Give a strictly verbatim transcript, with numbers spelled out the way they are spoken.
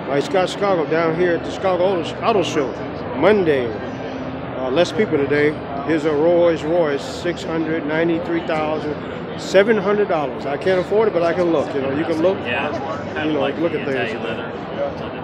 Mike Scott Chicago down here at the Chicago Auto Auto Show. Monday. Uh, less people today. Here's a Rolls Royce, six hundred ninety-three thousand seven hundred dollars. I can't afford it, but I can look. You know, you can look. Yeah, you know, like look at things. Italian leather.